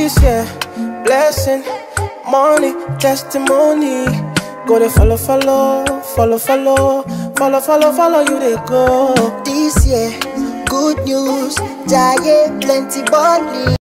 This year, blessing, money, testimony. Go to follow, you they go. This year, good news, giant plenty money.